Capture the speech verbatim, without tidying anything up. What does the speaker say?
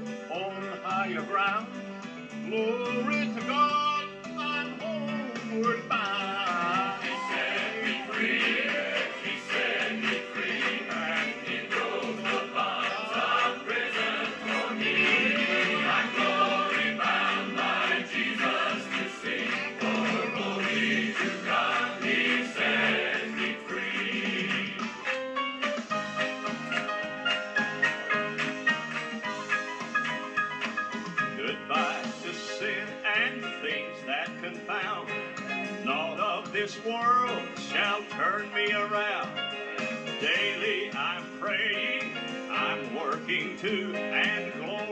on higher ground. Glory to God, I'm homeward bound. He set me free, He set me free, and He broke the bonds of prison for me. I'm glory bound by Jesus to sing, for glory to God, He set me free. Goodbye to sin and things that confound. Naught of this world shall turn me around. Daily I'm praying, I'm working too, and glory